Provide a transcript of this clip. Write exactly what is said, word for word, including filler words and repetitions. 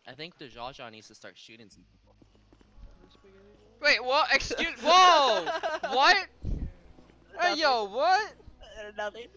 I think the Jaja needs to start shooting some people. Wait, what? Excuse? Whoa! What? Hey, Nothing. yo, what? Nothing.